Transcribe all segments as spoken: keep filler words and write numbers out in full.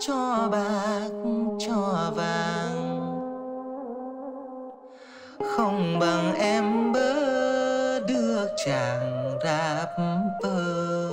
cho bạc cho vàng, không bằng em bớ được chàng rapper.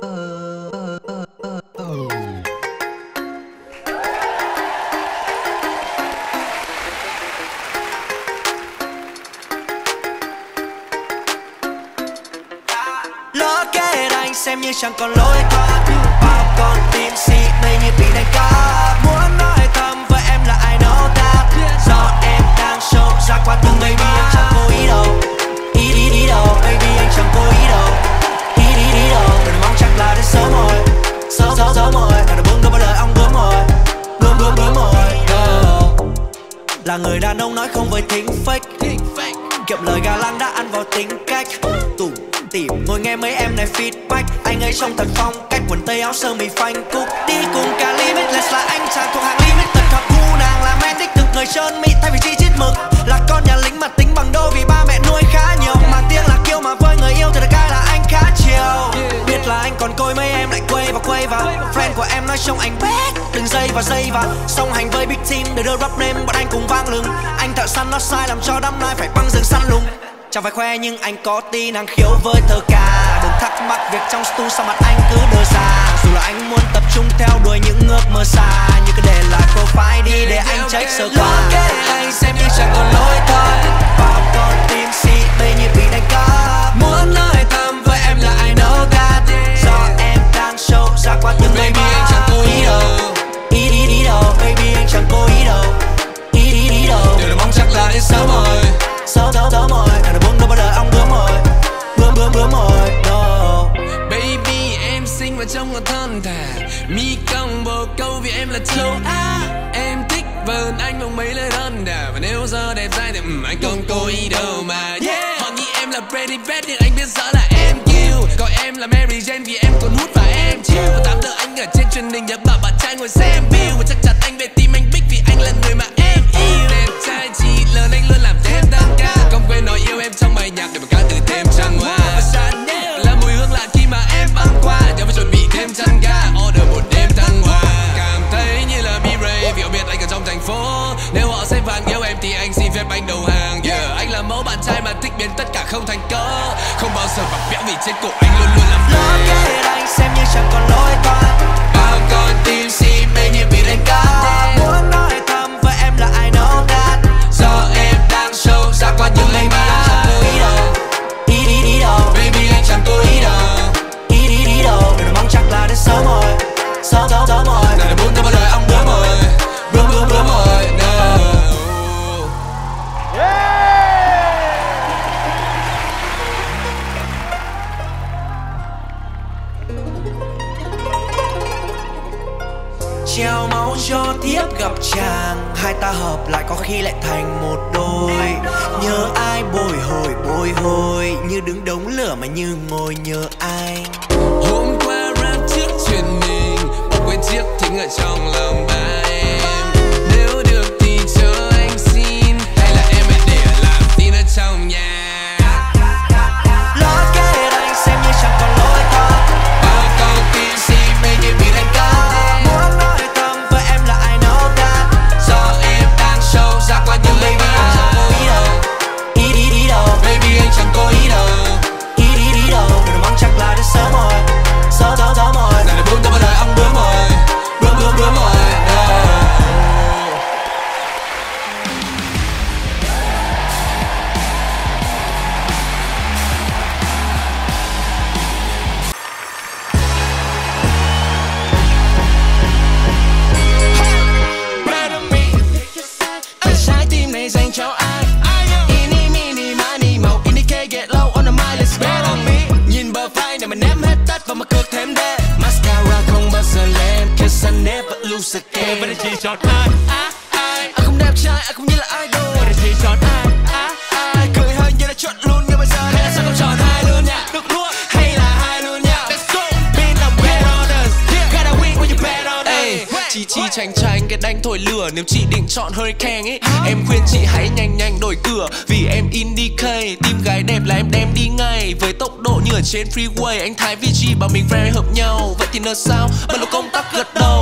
Lỡ kể anh xem như chẳng còn lối thoát, bao con tim si mê như bị đánh cắp. Muốn nói thầm với em là I know that, do em đang show ra qua từng baby anh chẳng cố ý đâu, ý ý ý đâu, baby anh chẳng cố ý đâu, ý ý ý đâu. Đừng mong chắc là đến sớm rồi, sớm sớm sớm rồi, nào được bưng đâu bao đời ông bướm rồi, bướm bướm bướm rồi. Là người đàn ông nói không với thính fake, kiệm lời gà lăng đã ăn vào tính cách. Tủ tìm ngồi nghe mấy em này feedback, anh ấy trông thật phong cách, quần tây áo sơ mi phanh cúc, đi cùng cả limitless là anh chàng thuộc hàng limited. Hợp gu nàng là men thích thực người trơn mịn thay vì chi chít mực, là con nhà lính mà tính bằng đô vì ba mẹ nuôi khá nhiều. Mà tiếng là kêu mà với người yêu thì được cái là anh khá chiều. Biết là anh còn côi mấy em lại quay và quay vào, friend của em nói trông anh bét đừng dây và dây vào. Song hành với big team để đưa rap name bọn anh cùng vang lừng, anh thợ săn nó sai làm cho đám nay phải băng rừng săn lùng. Chẳng phải khoe nhưng anh có tí năng khiếu với thơ ca, đừng thắc mắc việc trong stu sao mặt anh cứ đưa ra. Dù là anh muốn tập trung theo đuổi những ước mơ xa, nhưng cứ để lại profile đi để anh check sơ qua. Lỡ kể anh xem như chẳng còn lối thoát, bao con tim si mê như bị đánh cắp. Muốn nói thầm với em là I know that, do em đang show ra qua từng baby anh chẳng cố ý đâu, ý ý ý đâu, baby anh chẳng cố ý đâu, ý ý ý đâu. Điều là mong chắc là đến sớm rồi, sớm sớm sớm rồi, nào được bưng đâu bao đời ông bướm rồi, bướm bướm bướm rồi. No. Baby em xinh và trông còn thon thả, mi cong bồ câu vì em là châu Á. Em thích vờn anh bằng mấy lời đơn đà, và nếu giờ đẹp trai thì um, anh không cố ý đâu mà. Yeah. Họ nghĩ em là Brady Bed nhưng anh biết rõ là em kill, còn em là Mary Jane vì em còn hút và em chill. Và tám giờ anh ở trên truyền hình nhớ bảo bạn trai ngồi xem view, và chắc chắn anh về tim anh bích vì anh là người mà em yêu. Đẹp trai chỉ lớn anh luôn làm thêm tăng ca, không quên nói yêu em trong bài nhạc để mà ca từ thêm trăng hoa. Là mùi hương lạ khi mà em băng qua, nhớ phải chuẩn bị thêm chăn ga, order một đêm thăng hoa. Cảm thấy như là B-Ray vì họ biết anh ở trong thành phố, nếu họ sẽ vàng yêu em thì anh xin phép anh đầu hàng. Yeah, anh là mẫu bạn trai mà thích biến tất cả không thành cớ, không bao giờ bạc bẽo vì trên cổ anh luôn luôn làm lỡ kể anh xem như chẳng còn lối thoát, bao con tim si mê như bị đánh cắp. Muốn nói thầm với em là I know that, do em đang show ra qua những baby anh chẳng cố ý đâu, ý ý ý đâu, baby anh chẳng cố ý đâu, ý ý ý đâu. Đừng mong chắc là đến sớm rồi, sớm sớm sớm rồi, nào để bưng đâu bao đời ông bướm rồi, bướm bướm bướm rồi. No. Treo máu cho thiếp gặp chàng, hai ta hợp lại có khi lại thành một đôi. Nhớ ai bồi hồi bồi hồi, như đứng đống lửa mà như ngồi nhớ anh. Hôm qua rap trước truyền hình, một quên chiếc thính ở trong lòng ba em. Nếu được thì cho anh xin, hay là em hãy để làm tin ở trong nhà. Lỡ kể anh xem như chẳng còn lối thoát, bao con tim si mê như bị đánh cắp. Muốn nói thầm với em là I know that, do em đang show ra qua những baby anh chẳng cố ý đâu, ý ý ý đâu, baby anh chẳng cố ý đâu, ý ý ý đâu. Đừng mong chắc là đến sớm rồi, sớm sớm sớm rồi, nào để bưng đâu bao đời ông bướm rồi, bướm bướm bướm rồi. No. Trái tim này dành cho ai? Ini mini mani màu indicate get low on the mind, let's bet on me. Nhìn bờ vai này mà ném hết tất và mà cược thêm đê. Mascara không bao giờ lên, cause I never lose again. Vậy thì chỉ chọn ai? Ai? Anh không đẹp trai, anh không như là idol. Vậy thì chỉ chọn ai? Ai? Cười hơi như đã chọn luôn nhưng bây giờ hay là sao không chọn hai luôn nha? Được luôn hay là hai luôn nha? Let's go. Be the bet on us, gotta win when you bet on us. Chi chi chành chành cái đánh thổi lửa, nếu chị định chọn Hurricane ấy, em khuyên chị hãy nhanh nhanh đổi cửa, vì em indicate tim gái đẹp là em đem đi ngay với tốc độ như ở trên freeway. Anh Thái vê giê bảo mình very hợp nhau, vậy thì nợ sao mà lúc công tắc gật đầu, và em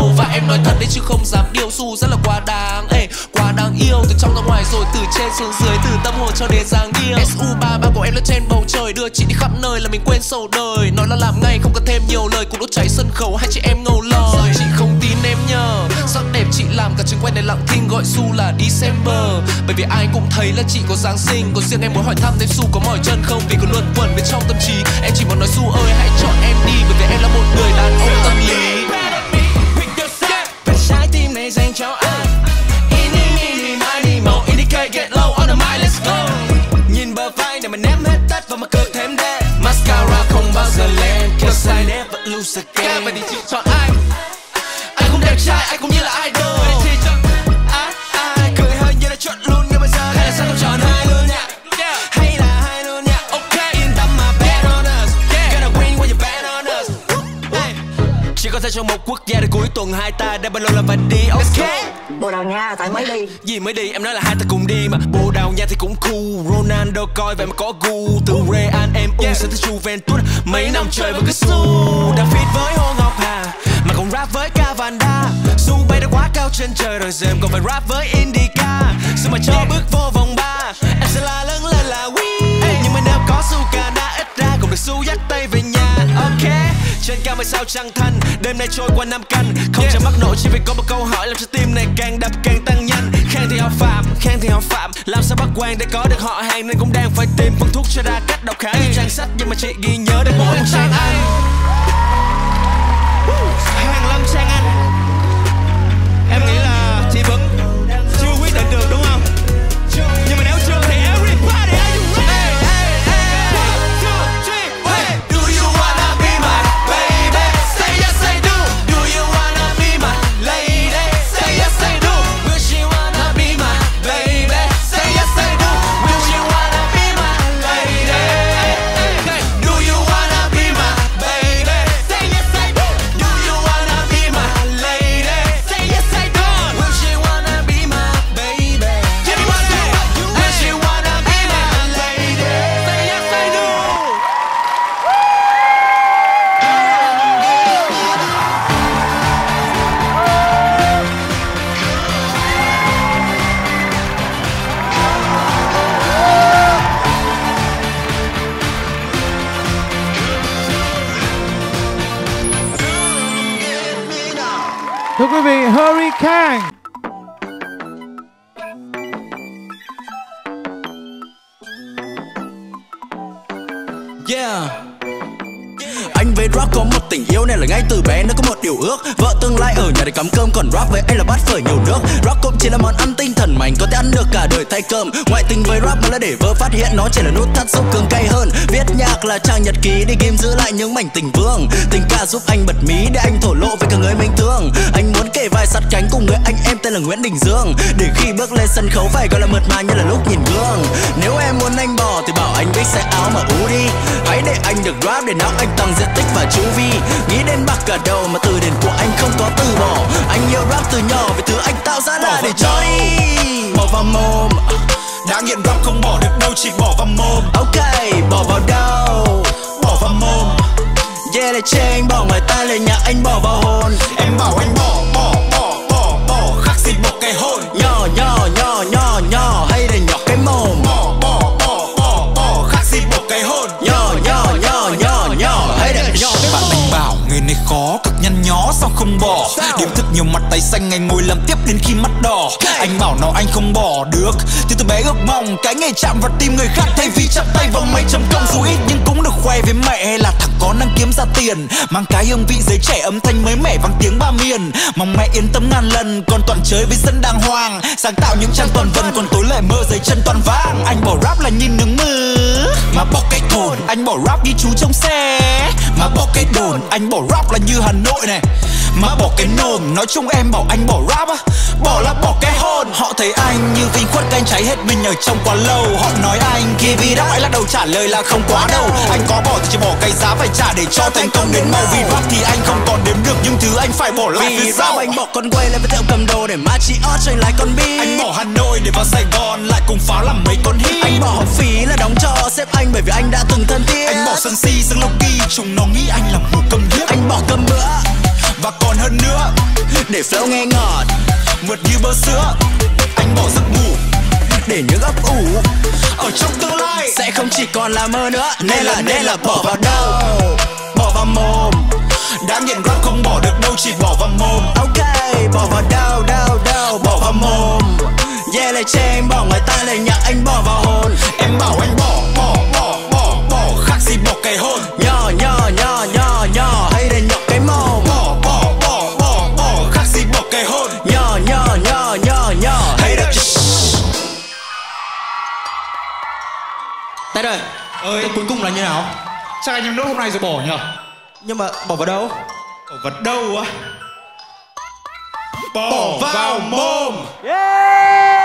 nói thật đấy chứ không dám điêu xu rất là quá đáng. Ê, quá đáng yêu từ trong ra ngoài rồi từ trên xuống dưới, từ tâm hồn cho đến dáng điêu. ét u ba ba của em lên trên bầu trời đưa chị đi khắp nơi là mình quên sầu đời. Nói là làm ngay không cần thêm nhiều lời, cũng đốt cháy sân khấu hai chị em ngầu lời. Chị không tin em nhờ, sắc đẹp chị làm cả trường quay này lặng thinh gọi xu là December. Bởi vì ai cũng thấy là chị có Giáng sinh, còn riêng em muốn hỏi thăm thêm xu có mỏi chân không, vì còn luẩn quẩn bên trong tâm trí. Em chỉ muốn nói xu ơi hãy chọn em đi, bởi vì em là một người đàn ông tâm lý. Và trái tim này dành cho ai? Ini mini mini màu indicate get low on the mind let's go. Nhìn bờ vai này mà ném hết tất vào mặt cực thêm đen. Mascara không bao giờ lên, cause I never lose again. Vậy thì chị chọn ai? Ai cũng đẹp trai, ai cũng như là idol. Vậy thì chị chọn ai? Ai cười hơi như là chọn luôn ngay bây giờ. Hay là sao không chọn hai luôn nha? Hay là hai luôn nha? Ok, yên tâm mà bet on us. Gonna win when you bet on us. Chỉ có thể trong một quốc gia để cuối tuần hai ta đã bao lâu là phải đi. Ok. Bồ Đào Nha tại mới đi. Gì mới đi, em nói là hai ta cùng đi mà. Bồ Đào Nha thì cũng cool. Ronaldo coi vậy mà có gu. Từ Real em U sẽ tới Juventus. Mấy năm trời vẫn cứ su. Đã fit với Hồ Ngọc Hà mà còn rap với Cavanda. Su bay đã quá cao trên trời rồi giờ em còn phải rap với Indica. Sự mà cho bước vô vòng ba em sẽ la lớn lên là wee. Nhưng mà nếu có su Canada ít ra cũng được su dắt tay về nhà. Ok. Trên cao mây sao trăng thanh, đêm nay trôi qua năm canh. Không yeah. Chẳng mắc nổi chỉ vì có một câu hỏi làm cho tim này càng đập càng tăng nhanh. Khen thì họ phạm, khen thì họ phạm, làm sao bắt quan để có được họ hàng nên cũng đang phải tìm phương thuốc cho ra cách đọc khá như trang sách nhưng mà chị ghi nhớ đến mỗi một trang Anh. Hàng Lâm Trang Anh. Em nghĩ là chị vẫn chưa quyết định được đúng không? Nhưng mà nếu chưa thì everybody are you ready? Thưa quý vị, Hurricane. Yeah. Anh với rap có một tình yêu này là ngay từ bé nó có một điều ước. Vợ tương lai ở nhà để cắm cơm, còn rap với anh là bát phở nhiều nước. Rap cũng chỉ là món ăn tinh thần mà anh có thể ăn được cả đời thay cơm. Ngoại tình với rap mà là để vợ phát hiện nó chỉ là nút thắt giúp cương cay hơn. Viết nhạc là trang nhật ký để ghim giữ lại những mảnh tình vương. Tình ca giúp anh bật mí để anh thổ lộ với cả người mình thương. Anh muốn kề vai sát cánh cùng người anh em tên là Nguyễn Đình Dương, để khi bước lên sân khấu phải gọi là mượt mà như là lúc nhìn gương. Nếu em muốn anh bỏ thì bảo anh biết xẻ áo mà ú đi. Hãy để anh được rap để não anh tăng diện tích và chu vi. Nghĩ đến bạc cả đầu mà từ điển của anh không có từ bỏ. Anh yêu rap từ nhỏ vì thứ anh tạo ra là để cho đi. Bỏ vào mồm, đã nghiện rap không bỏ được đâu, chỉ bỏ vào mồm. Ok, bỏ vào đâu? Bỏ vào mồm. Yeah, để chê anh bỏ ngoài tai, lời nhạc anh bỏ vào hồn. Em bảo anh bỏ, bỏ, bỏ, bỏ, bỏ, khác gì bỏ cái hồn. Nhỏ, nhỏ, nhỏ, nhỏ, nhỏ, hay là nhỏ cái mồm. Bỏ, bỏ, bỏ, bỏ, bỏ, khác gì bỏ cái hồn. Nhỏ, nhỏ, nhỏ, nhỏ, nhỏ, hay là nhỏ cái mồm. Bạn anh bảo người này khó, cực nhăn nhó sao không bỏ. Điểm thức nhiều mặt tay xanh, anh ngồi làm tiếp đến khi mắt đỏ. Anh bảo nó anh không bỏ được, từ từ bé ước mong cái ngày chạm vào tim người khác thay vì chắp tay vào mây chấm công. Dù ít nhưng cũng được khoe với mẹ hay là thằng có năng kiếm ra tiền, mang cái hương vị giới trẻ âm thanh mới mẻ vang tiếng ba miền. Mong mẹ yên tâm ngàn lần, còn toàn chơi với dân đàng hoàng, sáng tạo những trang toàn vân, còn tối lại mơ giấy chân toàn vàng. Anh bỏ rap là nhìn nướng mưa mà bỏ cái thồn, anh bỏ rap như chú trong xe mà bỏ cái đồn. Anh bỏ rap là như Hà Nội này mà bỏ cái nồm. Nói chung em bảo anh bỏ rap á, bỏ là bỏ cái hồn. Họ thấy anh như Vinh Khuất canh cháy hết mình ở trong quá lâu. Họ nói anh give it up, anh lắc đầu trả lời là không quá đâu. Anh có bỏ thì chỉ bỏ cái giá phải trả để cho thành công đến mau. Vì rap thì anh không còn đếm được những thứ anh phải bỏ lại phía sau. Anh bỏ con quay lại với tiệm cầm đồ để mà chị ót cho anh lại con bi. Anh bỏ Hà Nội để vào Sài Gòn lại cùng pháo làm mấy con hit. Anh bỏ học phí là đóng cho sếp anh bởi vì anh đã từng thân thiết. Anh bỏ sân si sang Loki, chúng nó nghĩ anh là một cầm hiếp. Anh bỏ cơm bữa và còn hơn nữa. Để flow nghe ngọt, mượt như bơ sữa. Anh bỏ giấc ngủ để những ấp ủ ở trong tương lai sẽ không chỉ còn là mơ nữa. Nên là nên là bỏ vào đâu? Bỏ vào mồm. Đã nghiện rap không bỏ được đâu, chỉ bỏ vào mồm. Ok, bỏ vào đâu đâu đâu, bỏ vào mồm. Yeah, lời chê anh bỏ ngoài tai, lời nhạc anh bỏ vào hồn. Em bảo anh bỏ, bỏ, bỏ, bỏ, bỏ, khác gì bỏ cái hồn. Nhỏ, nhỏ, nhỏ, nhỏ, nhỏ, hay để nhọc cái mồm. Bỏ, bỏ, bỏ, bỏ, bỏ, khác gì bỏ cái hồn. Nhỏ, nhỏ, nhỏ, nhỏ, nhỏ, hay để... Tết ơi, ơi, cuối cùng là như nào? Chắc anh em nốt hôm nay rồi bỏ nhở? nhưng mà bỏ vào đâu? Bỏ vào đâu á? Bỏ, bỏ vào, vào mồm. Yeah!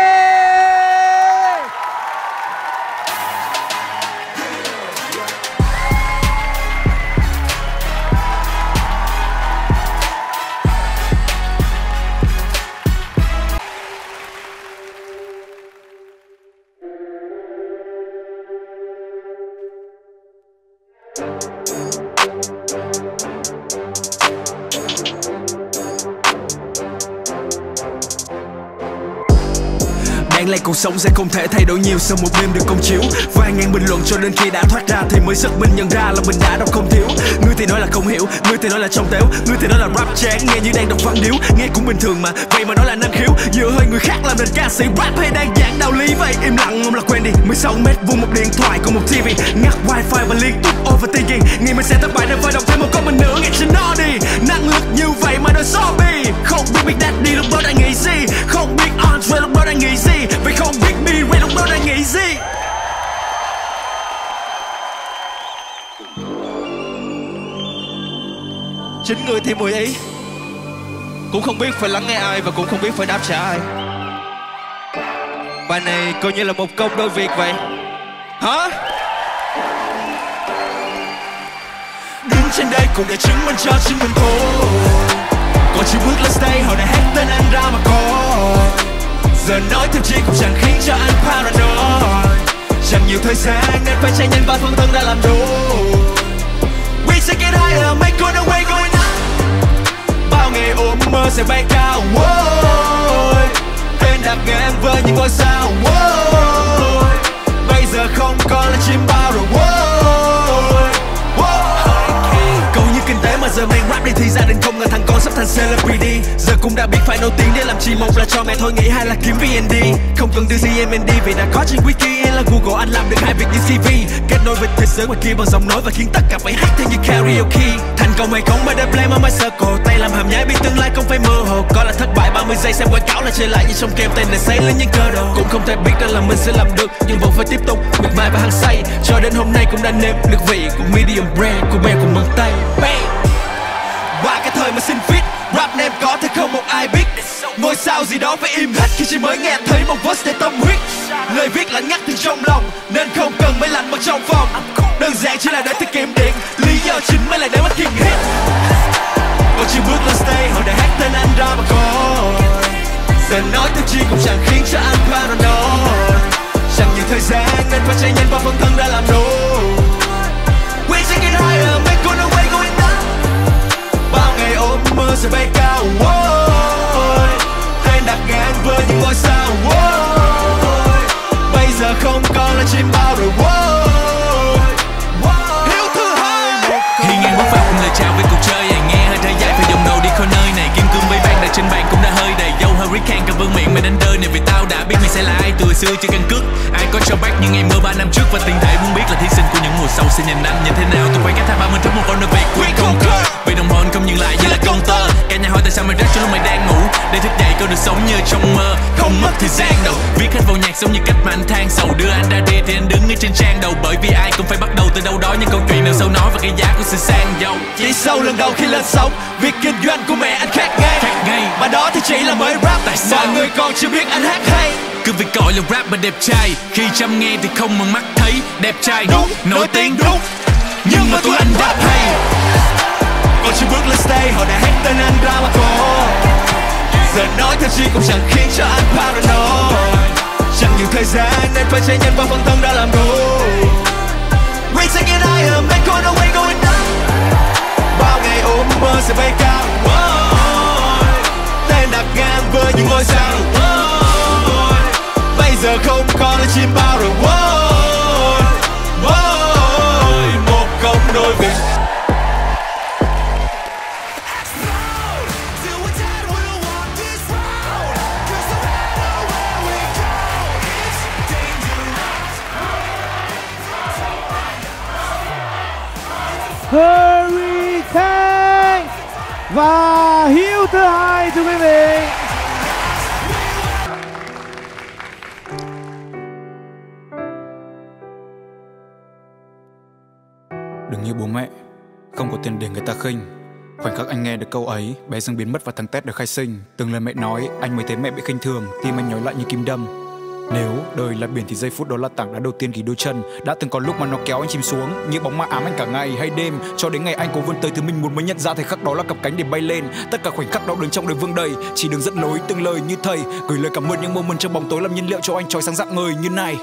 Đáng lẽ cuộc sống sẽ không thể thay đổi nhiều sau một đêm được công chiếu. Vài ngàn bình luận cho đến khi đã thoát ra thì mới giật mình nhận ra là mình đã đâu không thiếu. Người thì nói là không hiểu, người thì nói là trong tếu, người thì nói là rap chán nghe như đang đọc văn điếu. Nghe cũng bình thường mà, vậy mà nói là năng khiếu. Dựa hơi người khác làm nên ca sĩ rap hay đang giảng đạo lý vậy. Im lặng không là quên đi. Mười sáu mét vuông một điện thoại cùng một ti vi, ngắt wifi và liên tục overthinking. Nghĩ mình sẽ thất bại nên phải đọc thêm một câu mình nữa nghe cho nó đi. Năng lực như vậy mà đòi zombie. Không biết Big Daddy lúc đó đang nghĩ gì, không biết Andre lúc đó đang nghĩ gì, vì không biết B-Ray lúc đó đang nghĩ gì. Chín người thì mười ý, cũng không biết phải lắng nghe ai và cũng không biết phải đáp trả ai. Bài này coi như là một công đôi việc vậy. Hả? Đứng trên đây cũng để chứng minh cho chính mình thôi. Còn chưa bước lên stage họ đã hét tên anh ra mà coi. Giờ nói thêm chi cũng chẳng khiến cho anh paranoid. Chẳng nhiều thời gian nên phải chạy nhanh và phân thân ra làm đồ. We take it higher, make on the way going up. Bao ngày ôm mơ sẽ bay cao. Wow. Tên đạp ngang với những ngôi sao. Wow. Bây giờ không còn là chim bao rồi. Wow. Câu như kinh tế mà giờ mang rap đi thì gia đình không ngờ thằng con sắp thành celebrity. Giờ cũng đã biết phải nổi tiếng để làm chi, một là cho mẹ thôi nghĩ, hai là kiếm vê en đê. Không cần từ giê em en đê vì đã có trên wiki hay là Google, anh làm được hai việc như xê vê. Kết nối với thế giới ngoài kia bằng giọng nói và khiến tất cả phải hát theo như karaoke. Thành công hay không mới để blame on my circle, tay làm hàm nhái biết tương lai không phải mơ hồ. Có là thất bại ba mươi giây xem quảng cáo là chơi lại như trong game, tên để xây lên những cơ đồ. Cũng không thể biết đó là mình sẽ làm được nhưng vẫn phải tiếp tục miệt mài và hăng say. Cho đến hôm nay cũng đã nếm được vị của medium rare, của bèo cùng bằng tay. Qua cái thời mà xin fit, rap name có thể không một ai biết. Ngôi sao gì đó phải im hết khi chỉ mới nghe thấy một verse để tâm huyết. Lời viết là ngắt từ trong lòng nên không cần máy lạnh vào trong phòng. Đơn giản chỉ là để tiết kiệm điện, lý do chính mới là để bắt kịp hit. Còn chưa bước lên stage họ đã hát tên anh ra mà coi. Giờ nói thêm chi cũng chẳng khiến cho anh paranoid. Chẳng nhiều thời gian nên phải chạy nhanh và phân thân ra làm đồ. We take it higher, make on the way going up. Bao ngày ôm mơ sẽ bay cao. Wow. Tên đặt ngang với những ngôi sao. Wow. Bây giờ không còn là chim bao rồi. Wow. Wow. Hiếu thứ hai. Khi ngang bước vào cùng lời chào với cuộc chơi, nghe hơi thở dài phải dòng đầu đi khỏi nơi này. Kim cương với vàng đặt trên bàn cũng đã hơi đầy dâu. Hurricane cầm vương miệng mày đánh đơn này vì tao đã biết mày sẽ là ai từ xưa chưa căn cước. Ai có cho bác nhưng ngày mơ ba năm trước và tiền thể muốn biết là thí sinh của những mùa sau sẽ nhìn anh như thế nào. Tôi quay cái thang ba mươi trước một con đường về quyết không cơ. Vì đồng hồn không dừng lại như là công tơ. Cả nhà hỏi tại sao mày rap cho lúc mày đang ngủ, để thức dậy có được sống như trong mơ, không mất thời gian đâu. Viết hết vào nhạc giống như cách mà anh than sầu. Đưa anh ra đi thì anh đứng ở trên trang đầu, bởi vì ai cũng phải bắt đầu từ đâu đó. Những câu chuyện nào sâu nói và cái giá của sự sang giàu. Chỉ sau lần đầu khi lên sóng, việc kinh doanh của mẹ anh khác ngay, khác ngay. Mà đó thì chỉ là mới rap, tại sao mọi người còn chưa biết anh hát hay. Cứ việc gọi là rap mà đẹp trai, khi chăm nghe thì không bằng mắt thấy. Đẹp trai đúng, nổi tiếng đúng, nhưng mà tụi anh rap hay. Còn chưa bước lên stage họ đã hét tên anh ra mà coi. Giờ nói theo chi cũng chẳng khiến cho anh paranoid. Chẳng nhiều thời gian nên phải chạy nhanh và phân thân ra làm đồ. We take it higher, make on the way going up. Bao ngày ôm mơ sẽ bay cao. Tên đặt ngang với những ngôi sao. Bây giờ không còn là chim bao rồi. Một công đôi việc. Hurricane và Hiếu thứ hai thưa quý vị. Đừng như bố mẹ, không có tiền để người ta khinh. Khoảnh khắc anh nghe được câu ấy, bé Dương biến mất và thằng Tết được khai sinh. Từng lời mẹ nói, anh mới thấy mẹ bị khinh thường, tim anh nhói lại như kim đâm. Nếu đời là biển thì giây phút đó là tảng đá đầu tiên ghi đôi chân. Đã từng có lúc mà nó kéo anh chìm xuống, như bóng ma ám anh cả ngày hay đêm. Cho đến ngày anh cố vươn tới thứ mình muốn mới nhận ra thời khắc đó là cặp cánh để bay lên. Tất cả khoảnh khắc đau đớn trong đời vương đầy, chỉ đường dẫn lối từng lời như thầy. Gửi lời cảm ơn những moment trong bóng tối làm nhiên liệu cho anh trói sáng dạng ngời như này.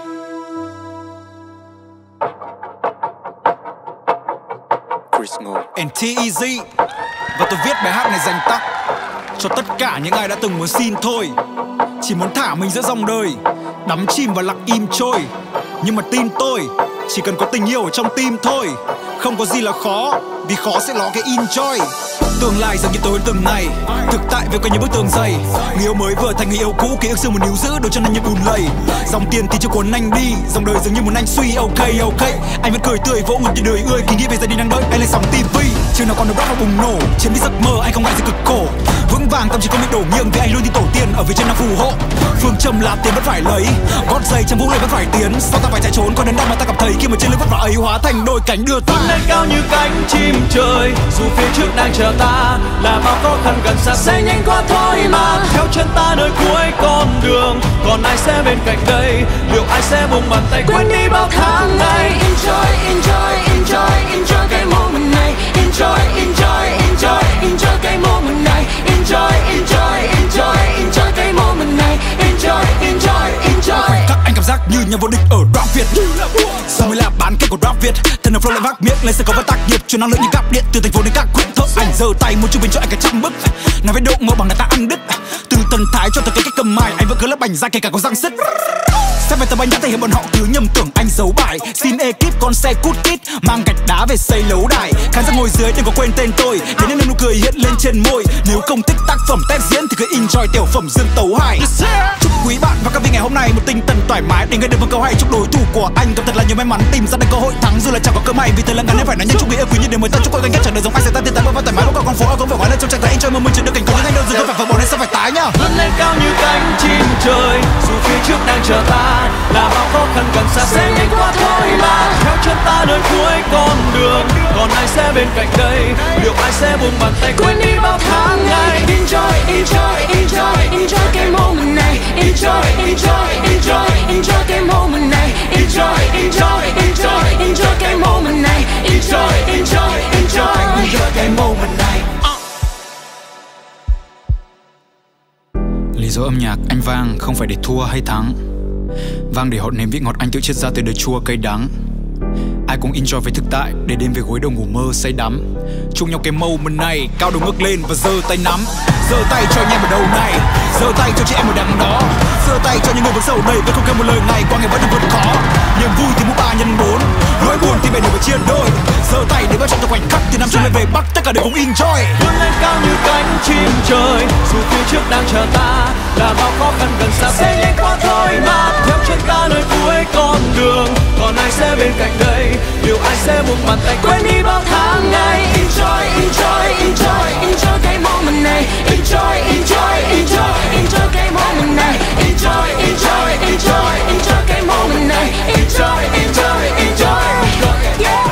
en tê e zê. Và tôi viết bài hát này dành tặng cho tất cả những ai đã từng muốn xin thôi, chỉ muốn thả mình giữa dòng đời, đắm chìm và lặng im trôi. Nhưng mà tin tôi, chỉ cần có tình yêu ở trong tim thôi, không có gì là khó, vì khó sẽ lo cái enjoy. Tương lai dường như tối hơn từng ngày, thực tại về quanh những bức tường dày. Người yêu mới vừa thành người yêu cũ, ký ức xưa muốn níu giữ, đôi chân anh như bùn lầy. Dòng tiền thì chưa cuốn anh đi, dòng đời dường như muốn anh suy. Ok ok, anh vẫn cười tươi vỗ ngực như đời ươi, kỳ nghĩ về gia đình đang đợi anh lên sóng ti vi. Chưa nào còn được rap và bùng nổ, chiến đi giấc mơ anh không ngại gì cực khổ. Vững vàng tâm trí không bị đổ nghiêng, vì anh luôn tin tổ tiên ở phía trên đang phù hộ. Phương châm là tiền vẫn phải lấy, gót giày trong vũ lời vẫn phải tiến. Sao ta phải chạy trốn, còn đến đâu mà ta cảm thấy khi mà trên lưng vất vả ấy hóa thành đôi cánh đưa ta lên cao như cánh chim trời. Dù phía trước đang chờ ta là bao khó khăn gần xa sẽ nhanh qua thôi mà. Theo chân ta nơi cuối con đường, còn ai sẽ bên cạnh đây? Liệu ai sẽ buông bàn tay quên đi bao tháng ngày? Enjoy, enjoy, enjoy, enjoy cái moment này. Enjoy, enjoy, enjoy, enjoy cái moment này. Enjoy, enjoy, enjoy, enjoy cái moment này. Enjoy, enjoy, enjoy. Các anh cảm giác như nhà vô địch ở rap Việt. Sao mới là bán kết của rap Việt? Thần flow lại vác miệng lên sẽ có vận tác nghiệp, truyền năng lượng như cáp điện từ thành phố đến các huyện thợ. Anh giơ tay muốn chụp hình cho anh cả trăm bức, nói với độ ngộ bằng người ta ăn đứt. Từ thần thái cho tới cái cách cầm mài, anh vẫn cứ lớp bành ra kể cả có răng sứt. Xét về tầm anh đã thể hiện bọn họ cứ nhầm tưởng anh giấu bài. Xin ekip con xe cút kít mang gạch đá về xây lấu đài. Khán giả ngồi dưới đừng có quên tên tôi, thế nên nụ cười hiện lên trên môi. Nếu không thích tác phẩm tép diễn thì cứ enjoy tiểu phẩm Dương Tấu Hải. Chúc quý bạn và các vị ngày hôm nay một tinh thần thoải mái để nghe được một câu hay. Chúc đối thủ của anh gặp thật là nhiều may mắn tìm ra được cơ hội thắng, dù là chẳng có cơ may vì thời lần ngắn nên phải nói nhân chúc người yêu quý như điều mới ta. Chúc cô gánh ghét chẳng đời giống ai sẽ ta tiền tài và thoải mái với con phố ở công việc hóa lên trong trạng thái enjoy mà mình chưa được cảnh có những anh đơn dừng không phải vợ bồ nên sao phải tái nhá. Vươn lên cao như cánh chim trời, dù phía trước đang chờ ta là bao khó khăn gần xa sẽ nhanh qua thôi mà. Theo chân ta nơi cuối con đường, còn ai sẽ bên cạnh đây? Liệu ai sẽ buông bàn tay quên đi bao tháng ngày? Enjoy, enjoy, enjoy, enjoy cái moment này. Enjoy, enjoy, enjoy, enjoy cái moment này. Enjoy, enjoy, enjoy, enjoy cái moment này. Enjoy, enjoy, enjoy, enjoy cái moment này. Lý do âm nhạc anh vang không phải để thua hay thắng, vang để họ nếm vị ngọt anh tự chiết ra từ đời chua cay đắng. Ai cũng enjoy với thực tại để đêm về gối đầu ngủ mơ say đắm. Chung nhau cái moment này, cao đầu ngước lên và giơ tay nắm. Giơ tay cho anh em ở đầu này, giơ tay cho chị em ở đằng đó, giơ tay cho những người vẫn sầu đầy vẫn không kêu một lời ngày qua ngày vẫn đang vượt khó. Niềm vui thì mũ ba nhân bốn, nỗi buồn thì bè đều phải chia đôi. Giơ tay để bao trong khoảnh khắc từ Nam Trung lên về Bắc, tất cả đều cùng enjoy. Vươn lên cao như cánh chim trời, dù phía trước đang chờ ta là bao khó khăn gần xa sẽ nhanh qua thôi mà. Theo chân ta nơi cuối con đường, còn ai sẽ bên cạnh đây? Liệu ai sẽ buông bàn tay quên đi bao tháng ngày? Enjoy, enjoy, enjoy, enjoy cái moment này. Enjoy, enjoy, enjoy, enjoy cái moment này. Enjoy, enjoy, enjoy, enjoy cái moment này. Enjoy, enjoy, enjoy, yeah.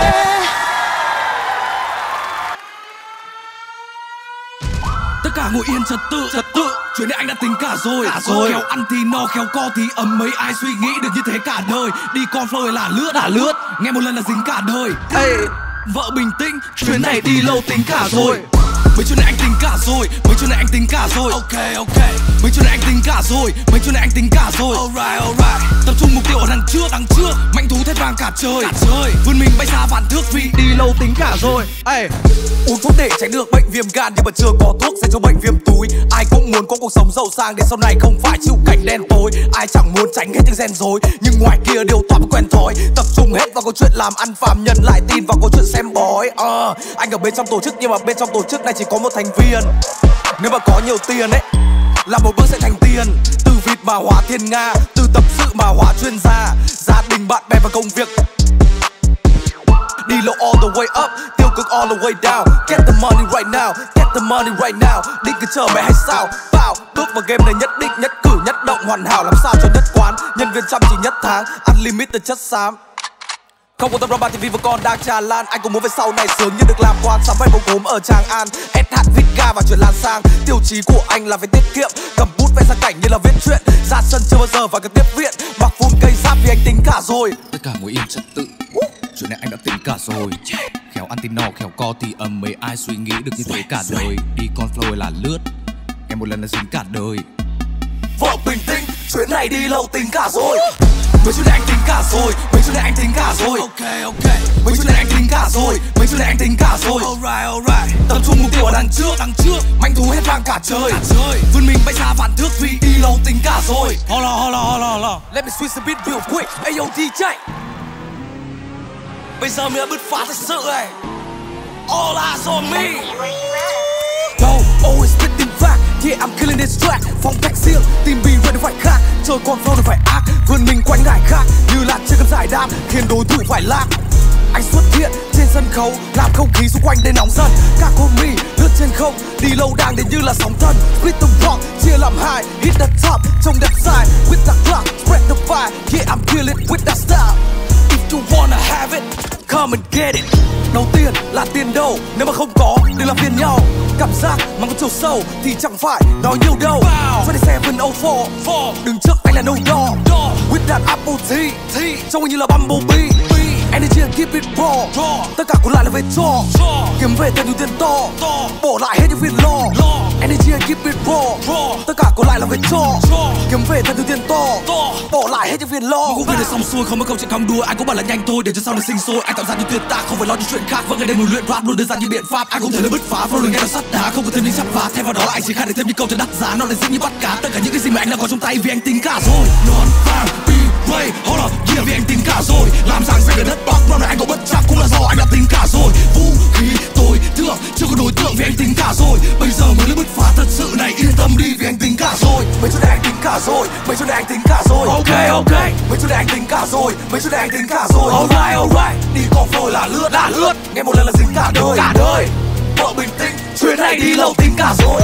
Tất cả ngồi yên trật tự, trật tự. Chuyện này anh đã tính cả rồi, cả rồi. Khéo ăn thì no, khéo co thì ấm, mấy ai suy nghĩ được như thế cả đời. Đi con flow là lướt, là lướt. Nghe một lần là dính cả đời. Ê, vợ bình tĩnh, chuyến này đi lâu tính cả rồi. Mấy chuyện này anh tính cả rồi, mấy chuyện này anh tính cả rồi. Ok ok. Mấy chuyện này anh tính cả rồi, mấy chuyện này anh tính cả rồi. Alright alright. Tập trung mục tiêu ở đằng trước, đằng trước. Mạnh thú thét vang cả trời, cả trời. Vươn mình bay xa vạn thước vì đi lâu tính cả rồi. Ê, uống thuốc để tránh được bệnh viêm gan nhưng mà chưa có thuốc dành cho bệnh viêm túi. Ai cũng muốn có cuộc sống giàu sang để sau này không phải chịu cảnh đen tối. Ai chẳng muốn tránh hết những gen rối, nhưng ngoài kia đều tỏa quen thói. Tập trung hết vào câu chuyện làm ăn phàm nhân, lại tin vào câu chuyện xem bói. Ờ, uh, anh ở bên trong tổ chức nhưng mà bên trong tổ chức này chỉ có một thành viên. Nếu mà có nhiều tiền ấy, là một bước sẽ thành tiền. Từ vịt mà hóa thiên nga, từ tập sự mà hóa chuyên gia. Gia đình bạn bè và công việc đi low all the way up, tiêu cực all the way down. Get the money right now, get the money right now. Định cứ chờ mẹ hay sao? Vào, bước vào game này nhất định nhất cử nhất động hoàn hảo. Làm sao cho nhất quán, nhân viên chăm chỉ nhất tháng. Unlimited chất xám. Không quan tâm drama ti vi và con đang tràn lan. Anh cũng muốn về sau này sướng như được làm quan. Sắm váy bông gốm ở Tràng An, ét hát Vika và chuyện lan sang. Tiêu chí của anh là phải tiết kiệm, cầm bút vẽ ra cảnh như là viết truyện. Ra sân chưa bao giờ phải cần tiếp viện, mặc full cây giáp vì anh tính cả rồi. Tất cả ngồi im trật tự, chuyện này anh đã tính cả rồi. Khéo ăn tin no khéo co thì ầm mấy ai suy nghĩ được như thế cả đời. Đi con flow là lướt, em một lần là dính cả đời. Vợ bình tĩnh, chuyện này đi lâu tính cả rồi. Mấy chuyện này anh tính cả rồi, mấy chuyện này anh tính cả rồi. Ok ok. Mấy chuyện này anh tính cả rồi, mấy chuyện này anh tính cả rồi. Alright alright. Tập trung mục tiêu ở đằng trước, đằng trước. Mạnh thú hết vang cả trời, cả trời. Vươn mình bay xa vạn thước vì đi lâu tính cả rồi. Hola hola hola hola. Let me switch the beat real quick. Ayo đê gi. Bây giờ mình đã bứt phá thật sự này. All eyes on me. Yo, always spitting fact. Yeah, I'm killing this track. Phong cách riêng, team B ready phải khác. Chơi con flow phải ác, vươn mình quanh ngải khác. Như là chưa cần giải đáp, khiến đối thủ phải lạc. Anh xuất hiện trên sân khấu, làm không khí xung quanh đến nóng dần. Các homie lướt trên không, đi lâu đang đến như là sóng thần. Split the rock, chia làm hai, hit the top, trông đẹp dài. With the clock, spread the vibe. Yeah, I'm killing with that style. If you wanna have it, come and get it. Đầu tiên là tiền đâu, nếu mà không có, đừng làm phiền nhau. Cảm giác mà có chiều sâu thì chẳng phải nói nhiều đâu. Twenty-seven oh four, đứng trước anh là no door. With that apple tea, trông như là Bumblebee. Energy and keep it raw, tất cả còn lại là về cho. Kiếm về tiền nhiều tiền to, bỏ lại hết những phiền lo. Energy and keep it raw, tất cả còn lại là về cho. Kiếm về tiền nhiều tiền to, bỏ lại hết những phiền lo. Những việc này xong xuôi không có câu chuyện cong đua. Anh cũng bảo là nhanh thôi để cho sau này sinh sôi. Anh tạo ra những tuyệt tác không phải lo những chuyện khác. Vẫn ngày đêm luyện rap luôn đưa ra những biện pháp. Anh không thể lấy bứt phá flow đừng nghe nó sắt đá. Không có thêm những chắp phá, thay vào đó là anh chỉ khai được thêm những câu cho đắt giá. Nó là dính như bắt cá. Tất cả những cái gì mà anh đang có trong tay vì anh tính cả rồi. Non farm Wait, hold up, yeah vì anh tính cả rồi. Làm rằng xanh ở đất Bắc, round này anh có bất chắc cũng là do anh đã tính cả rồi. Vũ khí tối thượng, chưa có đối tượng vì anh tính cả rồi. Bây giờ mới lấy bứt phá thật sự này, yên tâm đi vì anh tính cả rồi. Mấy chỗ này anh tính cả rồi, mấy chỗ này anh tính cả rồi. Ok ok, mấy chỗ này anh tính cả rồi, mấy chỗ này anh tính cả rồi. Alright alright, đi con flow là lướt, là lướt. Nghe một lần là dính cả đời, cả đời. Vợ bình tĩnh, chuyện này đi lâu tính cả rồi.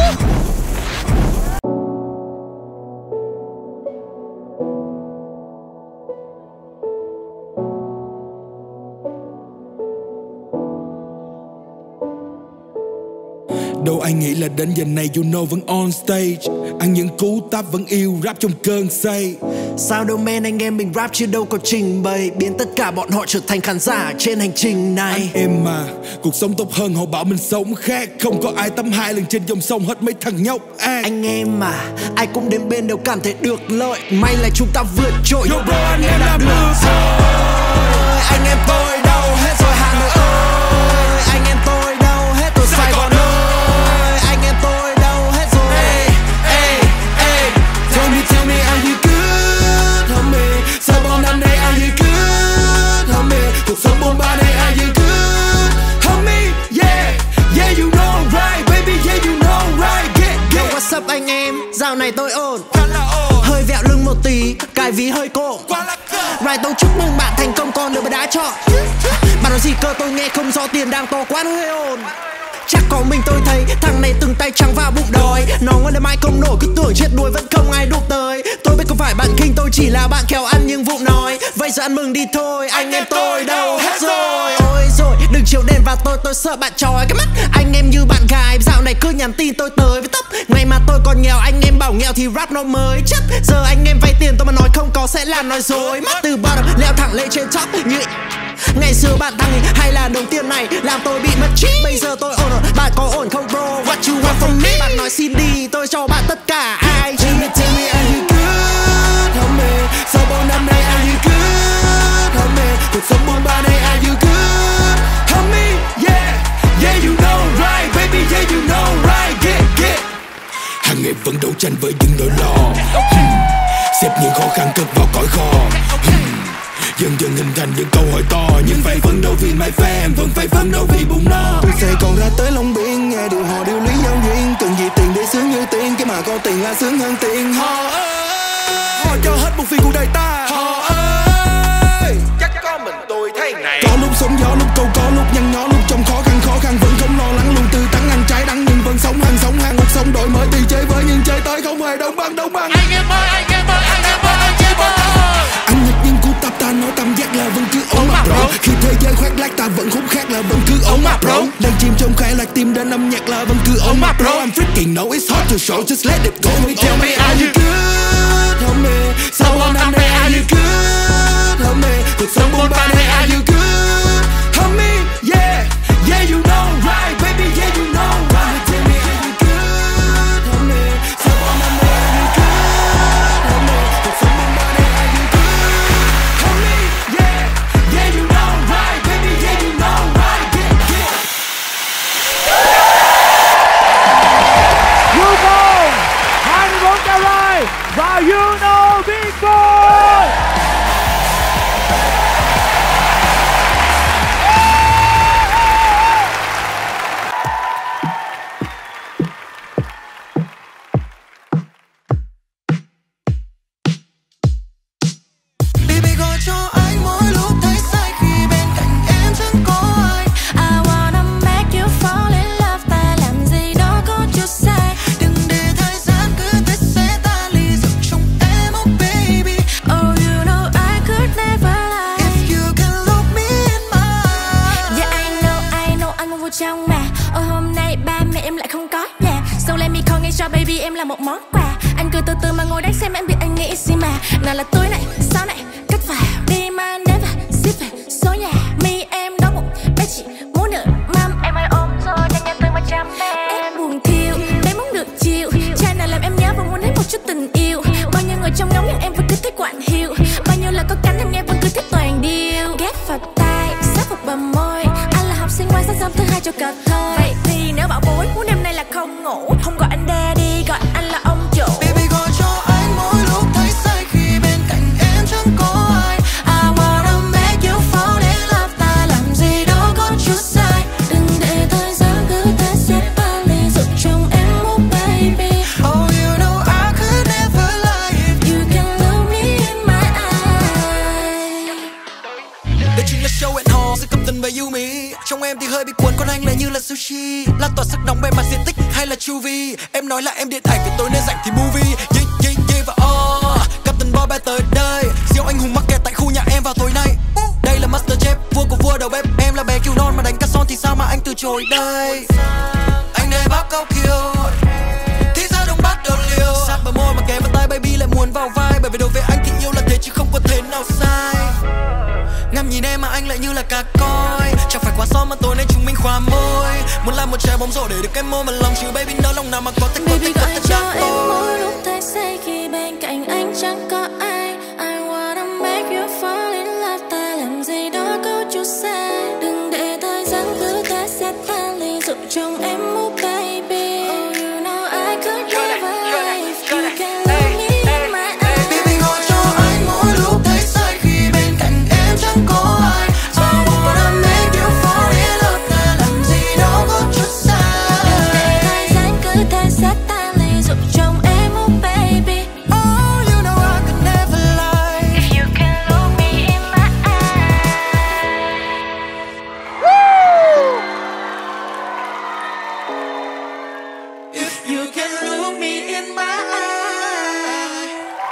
Đâu ai nghĩ là đến giờ này you know vẫn on stage. Ăn những cú táp vẫn yêu rap trong cơn say. Sao đâu man, anh em mình rap chứ đâu có trình bày. Biến tất cả bọn họ trở thành khán giả trên hành trình này. Anh em mà, cuộc sống tốt hơn họ bảo mình sống khác. Không có ai tắm hai lần trên dòng sông hết mấy thằng nhóc ác. Anh em mà, ai cũng đến bên đều cảm thấy được lợi. May là chúng ta vượt trội. Yo bro, anh em làm được rồi. Anh em tôi đâu hết rồi Hà Nội ơi. Anh em tôi đâu hết rồi Sài Gòn ơi. Cuộc sống bôn ba này ai giữ cứ homie, yeah, yeah you know right, baby, yeah you know right, get, get. Yo, what's up anh em, dạo này tôi ổn, hơi vẹo lưng một tí, cái ví hơi cổ. Right, tôi chúc mừng bạn thành công con được đã chọn. Bạn nói gì cơ tôi nghe không rõ, tiền đang to quá nó hơi ồn. Chắc có mình tôi thấy thằng này từng tay trắng vào bụng đói. Nó ngồi lên mai không nổi cứ tưởng chết đuối vẫn không ai đụng tới. Tôi biết không phải bạn kinh, tôi chỉ là bạn khéo ăn nhưng vụng nói. Vậy giờ ăn mừng đi thôi, anh em tôi đâu hết rồi. Ôi rồi đừng chiều đèn vào tôi, tôi sợ bạn trói cái mắt. Anh em như bạn gái dạo này cứ nhắn tin tôi tới với tóc. Ngày mà tôi còn nghèo anh em bảo nghèo thì rap nó mới chất. Giờ anh em vay tiền tôi mà nói không có sẽ là nói dối. Mắt từ bottom leo thẳng lên trên top như Ngày xưa bạn tăng hay là đồng tiền này làm tôi bị mất trí. Bây giờ tôi ổn rồi, bạn có ổn không bro? What you want from me? Bạn nói xin đi, tôi cho bạn tất cả. Ai Tell me, tell me, are you good, homie? Sau bao năm nay are you good, homie? Cuộc sống buồn ba này are you good, homie? Yeah, yeah you know right, baby, yeah you know right, get, get. Hàng ngày vẫn đấu tranh với những nỗi lo, hmm. Xếp những khó khăn cất vào cõi kho, hmm. Dần dần hình thành những câu hỏi to, nhưng phải phấn đấu vì my fan, vẫn phải phấn đấu vì bụng no. Tôi sẽ còn ra tới Long Biên, nghe điều hò điều lý giao duyên. Cần gì tiền để sướng như tiền, cái mà có tiền là sướng hơn tiền. Họ ơi, họ cho hết một phiên cuộc đời ta. Họ ơi, chắc có mình tôi thấy này. Có lúc sóng gió, lúc câu có, lúc nhăn nhó, lúc trong khó khăn khó khăn vẫn không lo lắng, luôn tươi tắn ăn trái đắng, nhưng vẫn sống hàng sống hàng một sống đổi mới. Từ chơi với nhưng chơi tới không hề đông băng đông băng. Anh em ơi, anh em ơi, anh em ơi, anh em ơi. Anh nhặt những cú tập ta nói tâm giác là vẫn cứ ổn mà bro. Khi thế giới khoác lác ta vẫn khốn khác là vẫn cứ ổn mà bro. Đang chìm trong khai lạc tim đến âm nhạc là vẫn cứ ổn mà bro. I'm freaking know it's hard to show, just let it go. Homie, tell me are you good, homie? Sau bao năm nay are you good, homie? Cuộc sống buồn ba này are you good, homie? Yeah, yeah you know right, baby, yeah you know right. Tell me are you good, homie? Sau bao năm nay are you good, homie? Cuộc sống buồn ba này are you good, homie? Yeah, yeah you know right, baby, yeah you know right. Get, get. Yuko hai mươi bốn carat và You Know Big Boy. Baby gọi cho anh mỗi lúc thấy say khi bên cạnh em chẳng có ai. I wanna make you fall in love, ta làm gì đó có chút sai. Đừng để thời gian cứ thế sẽ ta ly dục trong em, oh baby. Oh you know I could never lie if you can look me in my eyes. Yeah I know, I know anh muốn vô trong mà. Ôi hôm nay ba mẹ em lại không có nhà, so let me call ngay cho baby em là một món quà. Anh cứ từ từ mà ngồi đáng xem em biết anh nghĩ gì mà. Nào là tối này, sau này, cất vào đi mà đến và ship về số nhà. Mi em đói bụng, bé chỉ muốn được mâm. Em ơi ôm rồi nhanh nhanh tới mà chăm em. Em buồn thiêu, bé muốn được chiều. Trai nào làm em nhớ và muốn hết một chút tình yêu. Bao nhiêu người trong ngóng nhưng em vẫn cứ thấy quạnh hiu. Bao nhiêu lời có cánh em nghe vẫn cứ thích toàn điêu. Ghép vào tai, sát vào bờ môi. Anh là học sinh ngoan sáng sớm thứ hai cho cờ thôi. Vậy thì nếu bảo bối muốn đêm nay là không ngủ, không gọi anh daddy, gọi anh là ông chủ. Baby gọi cho anh mỗi lúc thấy say khi bên cạnh em chẳng có ai. I wanna make you fall in love, ta làm gì đó có chút sai. Đừng để thời gian cứ thế xếp ta ly dục trong em, oh baby. Oh you know I could never lie if you can look me in my eyes. Đây chính là show and hall, sự cầm tình với Yumi. Trong em thì hơi bị cuốn, còn anh lại như là sushi. Lan tỏa sức nóng bề mặt diện tích hay là chu vi. Em nói là em điện ảnh, vì tối nay rảnh thì movie. Yeah, yeah, yeah và oh, Captain Boy bay tới đây. Siêu anh hùng mắc kẹt tại khu nhà em vào tối nay. Đây là Masterchef, vua của vua đầu bếp. Em là bé cứu non mà đánh cá son thì sao mà anh từ chối đây. Anh đây bác câu kiều, thì ra đông bắt đầu liều. Sát bờ môi mà ghé vào tay baby lại muốn vào vai. Bởi vì đối với anh thì yêu là thế chứ không có thế nào sai. Ngắm nhìn em mà anh lại như là cá coi. Chẳng phải quá son mà tối nay chúng mình khóa môi. Muốn làm một trái bóng rổ để được em mơ mà lòng chứ baby nỡ lòng nào mà có thích có thích có thích cho em mỗi lúc thấy say khi bên cạnh anh chẳng có ai. I wanna make you fall in love, ta làm gì đó có chút sai. Đừng để thời gian cứ thế sẽ tan ly dục trong em, oh baby. Oh you know I could never lie if you can look me in my eyes. Baby gọi cho anh mỗi lúc thấy say khi bên cạnh em chẳng có ai. I wanna make you fall in love, ta làm gì đó có chút sai. Đừng để thời gian cứ thế sẽ tan ly dục trong em, oh baby. Oh you know I could never lie if you can look me in my eyes. If you can look me in my eyes.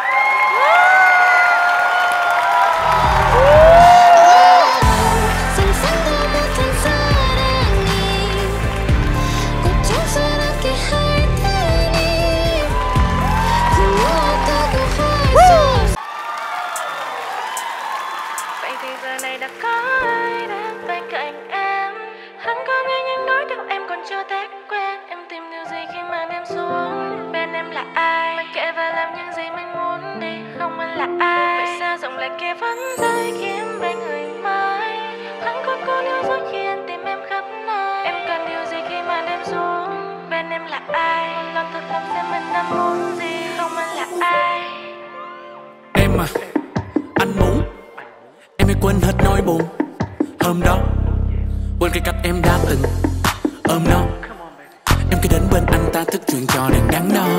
Xanh xanh tôi bước thành xa đang nhìn, cuộc chiến xưa đã kể hai thế đi. em là ai, lo thật lòng xem anh đang muốn gì, không anh là ai. Em à, anh muốn em hãy quên hết nỗi buồn hôm đó, quên cái cách em đã từng ôm nó. Em cứ đến bên anh ta thức chuyện trò đừng đắn đo.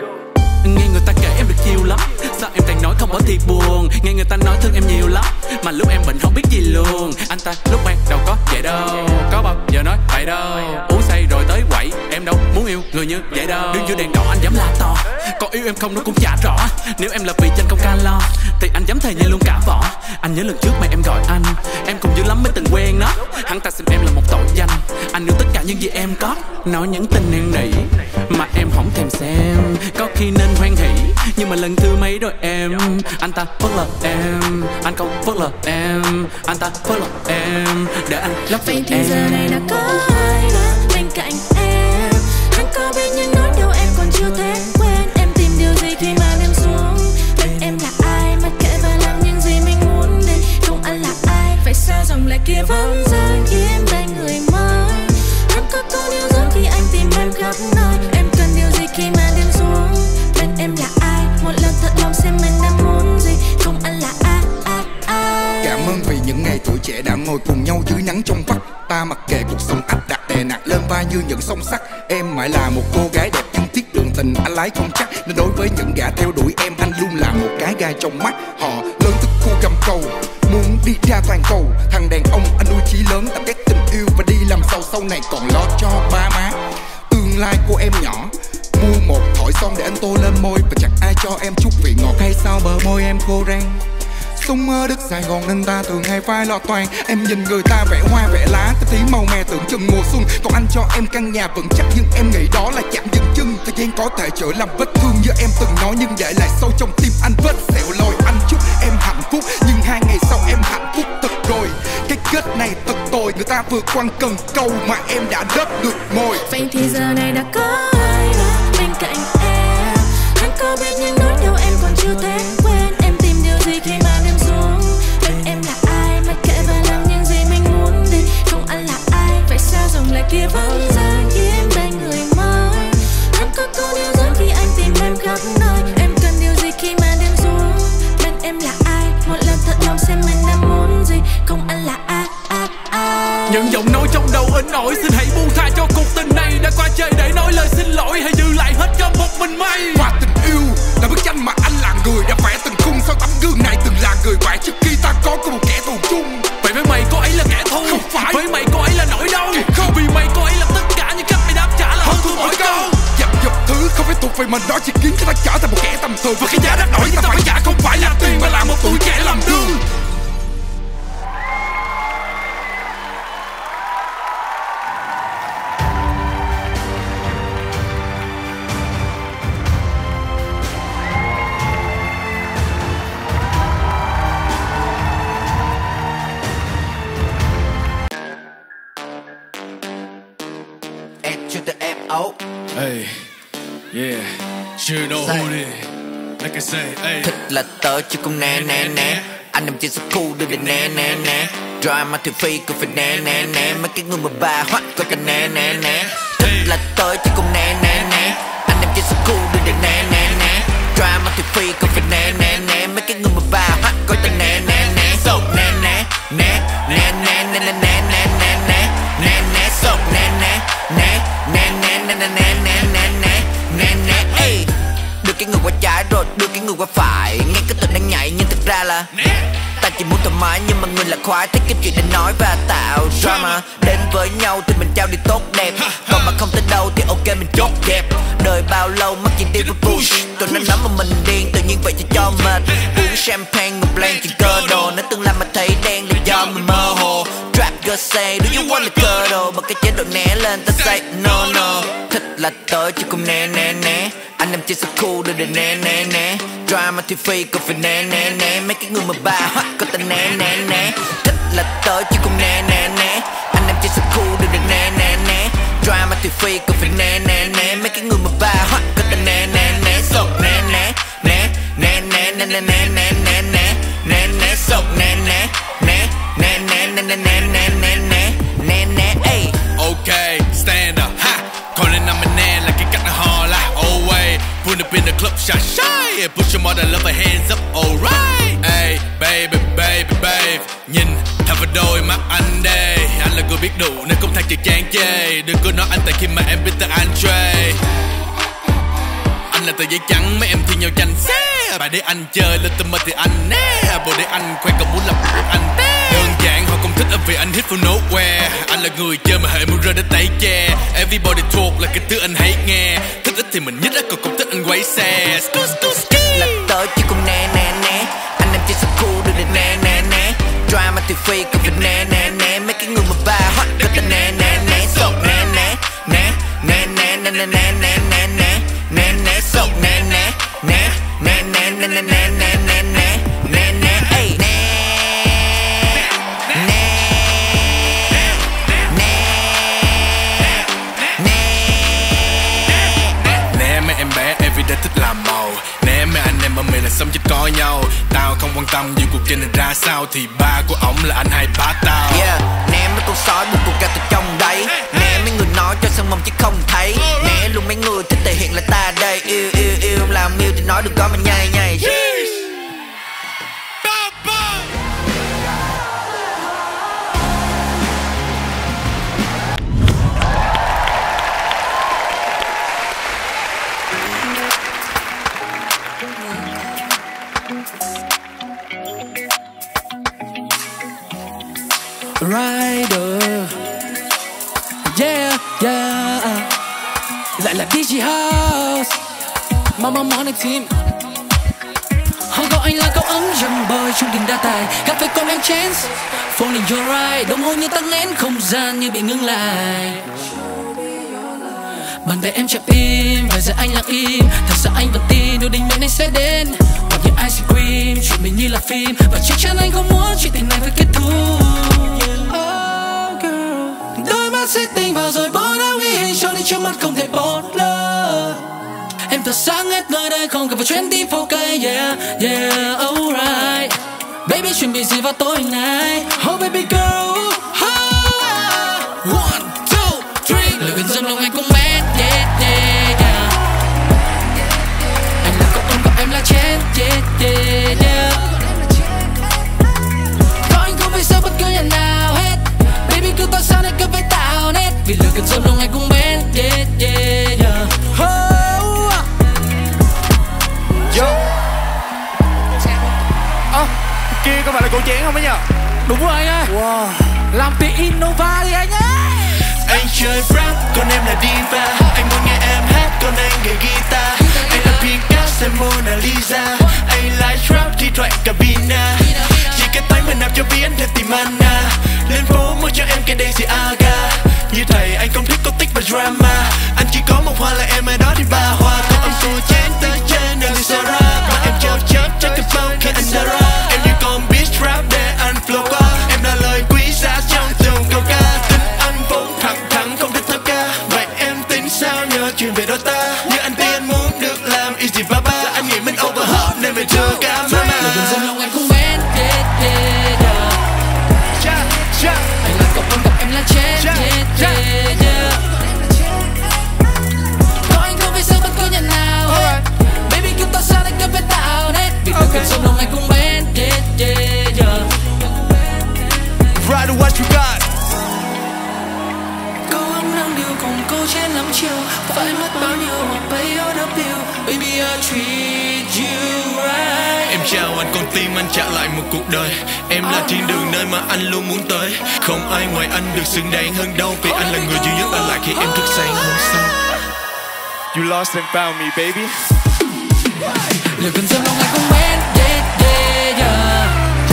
Nghe người ta kể em được chiều lắm, sao em toàn nói không có thiệt buồn. Nghe người ta nói thương em nhiều lắm, mà lúc em bệnh không biết gì luôn. Anh ta lúc ban đâu có vậy đâu, có bao giờ nói vậy đâu. Uống say rồi tới quậy, em đâu muốn yêu người như vậy đâu. Đứng dưới đèn đỏ anh dám la to, có yêu em không nó cũng chả rõ. Nếu em là vì tranh không ca lo, thì anh dám thề nhai luôn cả vỏ. Anh nhớ lần trước mà em gọi anh, em cũng dữ lắm mới từng quen nó. Hắn ta xem em là một tội danh, anh yêu tất cả những gì em có. Nói nhắn tin năn nỉ mà em không thèm xem, có khi nên hoan hỉ nhưng mà lần thứ mấy rồi em. Anh ta phớt lờ em, anh không phớt lờ em. Anh ta phớt lờ em, để anh lấp vậy em. thì giờ này đã có ai đó bên cạnh em. Anh có biết những nỗi đau em còn chưa thể quên. Em tìm điều gì khi mà đêm xuống, bên em là ai mà kệ và làm những gì mình muốn đi. Không anh là ai, vậy sao dòng lệ kia vẫn rơi khi em bên người mới. Anh có câu điều dưỡng khi anh tìm em khắp nơi. Em cần điều gì khi mà đêm xuống, bên em là ai, một lần thật lòng xem mình đang muốn gì. Không anh là ai, ai, ai. Cảm ơn vì những ngày tuổi trẻ đã ngồi cùng nhau dưới nắng trong vắt. Ta mặc kệ cuộc sống áp đặt đè nặng lên vai như những song sắt. Em mãi là một cô gái đẹp nhưng tiếc đường tình anh lái không chắc. Nên đối với những gã theo đuổi em, anh luôn là một cái gai trong mắt. Họ lớn từ khu gầm cầu, muốn đi ra toàn cầu. Thằng đàn ông anh nuôi chí lớn, tập ghét tình yêu và đi làm giàu sau này còn lo cho ba má. Tương lai của em nhỏ, mua một thỏi son để anh tô lên môi. Và chẳng ai cho em chút vị ngọt hay sao bờ môi em khô rang. Sống ở đất Sài Gòn nên ta thường hay phải lo toan. Em nhìn người ta vẽ hoa vẽ lá, cái tí màu mè tưởng chừng mùa xuân. Còn anh cho em căn nhà vững chắc nhưng em nghĩ đó là chạm dừng chân. Thời gian có thể chữa lành vết thương như em từng nói, nhưng để lại sâu trong tim anh vết sẹo lồi. Anh chúc em hạnh phúc nhưng hai ngày sau em hạnh phúc thật rồi. Cái kết này thật tồi, người ta vừa quăng cần câu mà em đã đớp được mồi. Vậy thì giờ này đã có ai đó bên cạnh em. Anh có biết những nỗi đau em còn chưa thể quên. Em tìm điều gì khi mà đêm xuống, bên em là ai mà kệ và làm những gì mình muốn đi. Không anh là ai, vậy sao dòng lệ kia vẫn rơi khi em bên người mới. Anh có câu điều dưỡng khi anh tìm em khắp nơi. Em cần điều gì khi mà đêm xuống, bên em là ai, một lần thật lòng xem mình đang muốn gì. Không anh là ai, ai, ai. Những giọng nói trong đầu in ỏi, xin hãy buông tha cho cuộc tình này đã qua chơi để nói lời xin lỗi. Hãy giữ lại hết cho một mình mây. Và tình yêu là bức tranh mà anh là người đã vẽ từng khung. Sau tấm gương này từng là người bạn trước khi ta có cùng một kẻ thù chung. Vậy với mày cô ấy là kẻ thù, không phải. Với mày cô ấy là nỗi đau, không. Vì mày cô ấy là tất cả những cách mày đáp trả là hơn thua mỗi câu. Dập dập thứ không phải thuộc về mình, đó chỉ khiến cho ta trở thành một kẻ tầm thường. Và cái giá đắt đỏ ta phải trả không phải là tiền mà là một tuổi trẻ làm đương. Hey, yeah, you know who it is. Like I say, hey. Thích là tớ chứ không nè nè nè. Anh nằm trên số khu đưa để nè nè nè. Drama thì phi cũng phải nè nè nè. Mấy cái người mà bà hoắt có cả nè nè nè. Thích là tớ chứ không nè nè nè. Anh nằm trên số khu đưa để nè nè nè. Drama thì phi cũng phải nè nè nè. Mấy cái người mà bà hoắt có cả nè nè nè. So nè nè nè nè nè nè nè nè nè nè nè nè nè. So nè nè nè nè nè nè nè nè nè nè nè nè nè. Ey, đưa cái người qua trái rồi đưa cái người qua phải. Nghe cái tên đang nhảy nhưng thực ra là ta chỉ muốn thoải mái nhưng mà người là khoái. Thích cái chuyện để nói và tạo drama. Đến với nhau thì mình trao đi tốt đẹp, còn mà không tới đâu thì ok mình chốt đẹp. Đời bao lâu mắc gì đi với push. Tụi nó nói mà mình điên tự nhiên vậy thì cho mệt. Uống champagne ngục lên chuyện cơ đồ. Nếu tương lai mà thấy đen là do mình mơ hồ. Trap girl say do you wanna cuddle. Mà cái chế độ né lên ta say no no. Thích là tớ chứ không nè nè nè. Anh em chơi so cool đưa để nè nè nè. Drama thì phi cũng phải nè nè nè. Mấy cái người mà bà hoắt có ta nè nè nè. Thích là tớ chứ không nè nè nè. Anh em chơi so cool đưa để nè nè nè. Drama thì phi cũng phải nè nè nè. Mấy cái người mà bà hoắt có ta nè nè nè. So nè nè nè nè nè nè nè nè nè nè nè nè nè. So nè nè nè nè nè nè nè nè nè nè nè nè nè. Ey, Okay, stand up, ha. Calling on my name like pull up in the club, shy shy. Put your mother lover hands up, alright. Hey, baby, baby, babe. Nhìn thẳng vào đôi mắt anh đây. Anh là người biết đủ nên không thể chỉ chán chê. Đừng có nói anh tại khi mà em biết tên Andre. Anh là tờ giấy trắng, mấy em thi nhau tranh xé. Bài để anh chơi lên tâm mơ thì anh né. Bộ để anh khoe còn muốn làm của anh té. Đơn giản họ không thích em vì anh hit for nowhere. Anh là người chơi mà hệ muốn rơi đến tay che. Everybody talk là cái thứ anh hay nghe. Thích ít thì mình nhích á, còn không thích anh quấy xe. Là tới chứ không nè nè nè. Anh em chỉ sao cool được để nè nè nè. Drama thì free cần phải nè nè nè. Mấy cái người mà ba hot có ta nè nè nè. Sọc nè nè nè nè nè nè nè nè nè nè nè nè nè. Sọc nè nè nè nè nè nè nè nè nè nè nè nè nè. Ey nè nè nè nè. Nè mấy em bé everyday thích làm màu. Nè mấy anh em ở mình là sống chết có nhau. Tao không quan tâm dù cuộc chơi này ra sao. Thì ba của ổng là anh hay bá tao. Yeah, nè mấy con sói buộc cuộc ra từ trong đây. Nè mấy người nói cho sân mông chứ không thấy. Nè luôn mấy người thích thể hiện là ta đây. Yêu yêu yêu làm yêu thì nói đừng có mà nhai nhai. Rider, yeah, yeah. Lại là đê gi House, Mama Morning Team. Họ gọi anh là cậu ấm young boy trung tình đa tài. Gặp phải con em chance, phone in your ride. Đồng hồ như tắc nghẽn không gian như bị ngưng lại. Bàn tay em chạm im, vài giờ anh lặng im. Thật sự anh vẫn tin điều định mệnh anh sẽ đến. Hoặc như ice cream, chuyện mình như là phim. Và chắc chắn anh không muốn chuyện tình này phải kết thúc. Oh girl, đôi mắt sẽ tình vào rồi bỏ đau ghi hình cho đi trước mắt không thể bỏ lỡ. Em thật sáng hết nơi đây không cần phải hai mươi bốn K. Yeah, yeah, alright. Baby chuẩn bị gì vào tối nay? Oh baby girl, oh. One, two, three. Lời gần dâm lòng anh cũng mét. Yeah, yeah, yeah. Anh là cậu ôm, cậu em là chết. Yeah, yeah, yeah. Có anh không phải sợ bất cứ nhà nào hết. Baby cứ tỏ sao này cứ phải tạo nét. Vì lời gần dâm lòng anh cũng mét. Yeah, yeah, yeah. Oh. Yo. Ơ, à, kia có phải là cổ chén không ấy nhờ? Đúng rồi anh ơi. Wow. Làm tí Innova đi anh ơi. Anh chơi rap, còn em là diva. Anh muốn nghe em hát, còn anh gảy guitar. Anh là Picasso, em Mona Lisa. Anh like rap, thi thoảng cabina. Chỉ cái tay mình nạp cho vì anh thêm tìm mana. Lên phố mua cho em cái Daisy Aga. Như thầy anh không thích có tích và drama. Anh chỉ có một hoa là em ở đó thì ba hoa. Còn ông cô chén tới trên đường đi Sora. Mà em chớp chớp chắc cái bao khi anh đã ra. Em như con beat rap để anh flow qua. Em là lời quý giá trong từng câu ca. Tính anh vốn thẳng thắn không thích thơ ca. Vậy em tính sao nhờ chuyện về đôi ta. Như anh tiên muốn được làm easy baba. Anh nghĩ mình overhype nên về thừa cả mama. Lời gần dâm lòng anh cũng mến. Yeah, yeah, yeah. Anh là cậu ôm, cậu em là chết. Yeah, yeah, yeah. Có anh không phải sợ bất cứ nhà nào hết. Baby cứ tỏ sao anh cứ phải tạo nét. Vì lời gần dâm lòng anh cũng mến. Yeah, yeah, yeah. Rider, what you got? Câu ấm nắng điều cùng cô chén lắm chiều. Phải mất bao nhiêu hoặc bay ở đắp điều. Baby I treat you right. Em chào anh con tim anh trả lại một cuộc đời. Em là thiên đường nơi mà anh luôn muốn tới. Không ai ngoài anh được xứng đáng hơn đâu. Vì anh là người duy nhất ở lại khi em thức sáng hôm sau. You lost and found me, baby. Lời gần dâm lòng anh cũng mến. Yeah, yeah, yeah.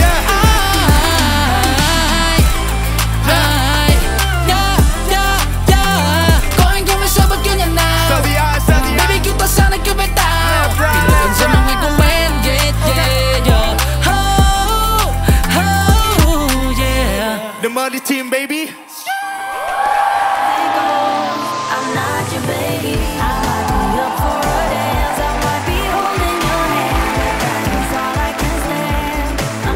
Baby cứ tỏ sao này cứ phải tạo. Vì lời gần dâm lòng anh cũng mến. Yeah, yeah, yeah. Oh, oh, yeah. The Money Team, baby. I'm not your baby. I might be up for a dance. I might be holding your hand. That is all I can stand.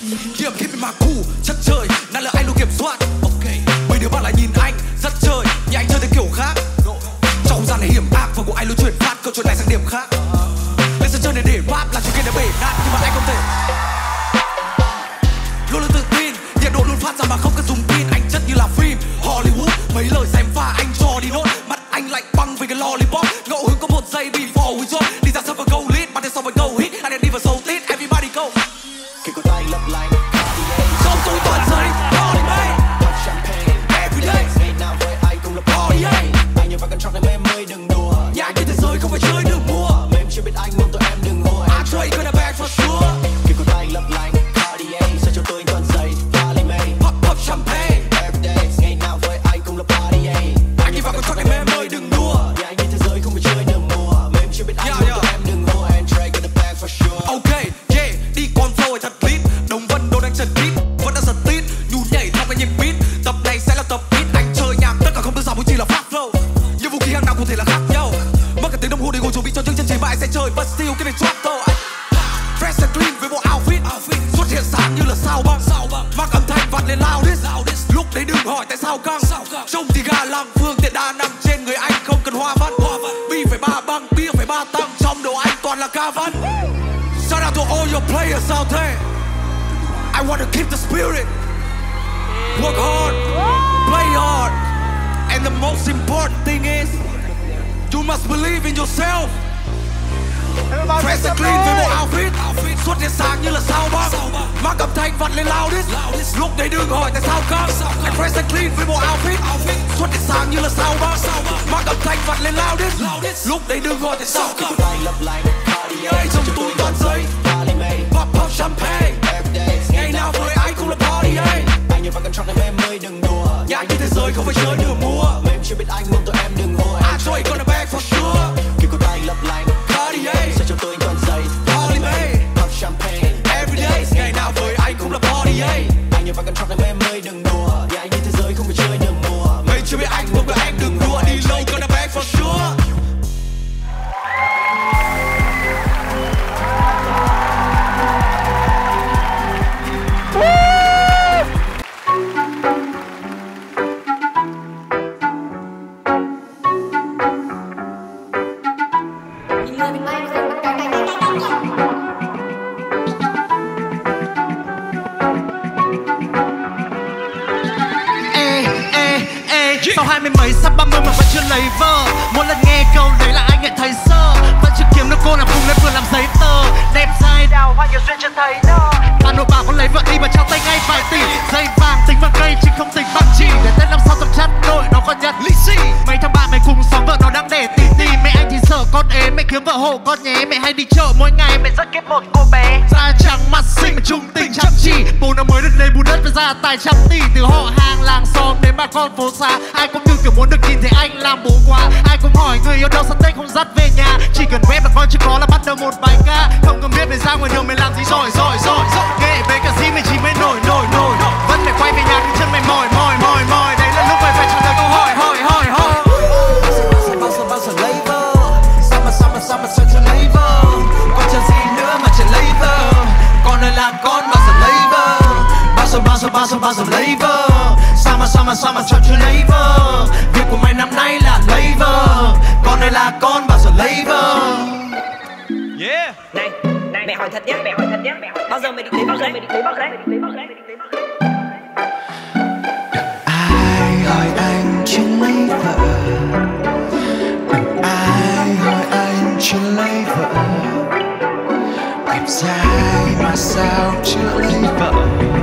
Yeah, keep it my cool, chất trời, năng lượng anh luôn kiểm soát. Ok, mấy đứa bạn lại nhìn anh rất chơi, nhưng anh chơi theo kiểu khác. Trong không gian này hiểm ác và của anh luôn chuyển phát câu chuyện này sang điểm khác. Lên sân chơi này để rap là chuyện kia đã bể nát, nhưng mà anh không thể. Luôn luôn tự tin, nhiệt độ luôn phát ra mà không cần dùng pin. Anh chất như là phim Hollywood, mấy lời xem pha anh cho đi nốt. Mắt anh lạnh băng vì cái lollipop, ngẫu hứng có một giây before we drop. Đi ra sân và go lead, bắt đầu sau và go hit. Anh đang đi vào sâu tít, everybody go. Khi có tay lấp lánh trong tôi toàn giấy party mate, pop champagne every day. Ngày nào với anh cũng là party. Anh như vào contract này em ơi đừng đùa. Nhà như thế giới không phải chơi đừng mua. Mà em chưa biết anh mong tụi em đừng hùa. I trade gonna back for sure. Khi có tay lấp lánh Cartier, sao cho tôi toàn giấy party mate. Pop pop champagne every day. Ngày nào với anh cũng là party. Anh như vào contract này em ơi đừng đùa. Nhà như thế giới không phải chơi đừng mua. Mà em chưa biết anh mong tụi em đừng hùa. And trade gonna back for sure. Okay, yeah, đi con flow thật clean. Đồng Vân đồ đang trần beat, vẫn đang giật tít, nhún nhảy theo cái nhịp beat. Tập này sẽ là tập beat, anh chơi nhạc tất cả không đơn giản chỉ là phát flow. Nhưng vũ khí hàng nào cụ thể là khác nhau. Mất cả tiếng đồng hồ để ngồi chuẩn bị cho chương trình chỉ mà anh sẽ chơi, but still cái này drop thôi. Fresh and clean với bộ outfit, xuất hiện sáng như là sao băng. Mang âm thanh vặn lên loudest, lúc đấy đừng hỏi tại sao căng. Trông thì ga lăng, phương tiện đa năng trên người anh không cần hoa văn. Bi phải ba băng, bia phải ba tăng, trong đồ anh toàn là ca văn. Shout out to all your players out there. I want to keep the spirit. Work hard, play hard, and the most important thing is you must believe in yourself. Fresh and clean với bộ outfit, xuất hiện sáng như là sao băng. Mang âm thanh vặn lên loudest, lúc đấy đừng hỏi tại sao căng. And fresh and clean với bộ outfit, xuất hiện sáng như là sao băng. Mang âm thanh vặn lên loudest, lúc đấy đừng hỏi tại sao căng. Tay lấp lánh Cartier, Trong túi toàn giấy pop pop champagne every day. Ngày nào với anh cũng là party. Anh như vào contract này em ơi đừng đùa. Nhà như thế giới không phải chơi nửa mua. Mà em chưa biết anh mong tụi em đừng hùa. I trade gonna back for sure. Khi có tay lấp lánh Cartier, sao cho tôi toàn giấy party mate pop champagne every day. Ngày nào với anh cũng là party. Anh như vào contract này em ơi đừng đùa. Nhà anh như thế giới không phải chơi đừng mua. Mày chưa biết anh mong tụi em đừng đùa. Đi lâu gonna back for sure. Sau hai mươi mấy sắp ba mươi mà vẫn chưa lấy vợ. Mỗi lần nghe câu đấy là anh lại thấy sơ. Vẫn chưa kiếm được cô nào cùng lên vừa làm giấy tờ. Đẹp dai đào hoa nhiều duyên chưa thấy đâu. Bà nội bảo con lấy vợ đi và trao tay ngay vài tỷ. Dây vàng tính bằng cây chứ không tính bằng chỉ. Để Tết năm sau tập chăn nội nó còn nhặt lì xì. Mấy thằng bạn mày cùng xóm vợ nó đang đẻ tí tí. Mẹ anh thì sợ con ế, mẹ kiếm vợ hộ con nhé. Mẹ hay đi chợ mỗi ngày, mẹ rất kết một cô bé. Da trắng mặt xinh mà trung tình chăm chỉ. Bố nó mới được lấy bù đất và gia tài trăm tỷ. Từ họ hàng làng xóm đến bà con phố xa, ai cũng như kiểu muốn được nhìn thấy anh làm bố quá. Ai cũng hỏi người yêu đâu sắp Tết không dắt về nhà. Chỉ cần web mà con chưa có là bắt đầu một bài ca. Không cần biết mày ra ngoài đường mày làm gì rồi rồi rồi. Nghệ với cả gì mày chỉ mới nổi nổi nổi. Vẫn phải quay về nhà thì chân mày mỏi mỏi mỏi mỏi. Đấy là lúc mày phải trả lời câu hỏi hỏi hỏi hỏi. Bao giờ bao giờ lấy vợ. Sao mà sao mà sao mà sao chưa lấy vợ. Còn chờ gì nữa mà chưa lấy vợ. Con ơi làm con bao giờ lấy vợ. Bao giờ bao giờ bao giờ bao giờ lấy vợ. Sao mà sao mà sao mà sao chưa lấy vợ. Việc của mày năm nay là lấy vợ. Con ơi là con bao giờ lấy vợ. Yeah. Này, này mẹ hỏi thật nhé, mẹ hỏi thật nhé. Bao giờ mày định lấy bao giờ mày định lấy bao giờ mày định lấy bao giờ Ai hỏi anh chưa lấy vợ. Ai hỏi anh chưa lấy vợ. Đẹp dai mà sao chưa lấy vợ.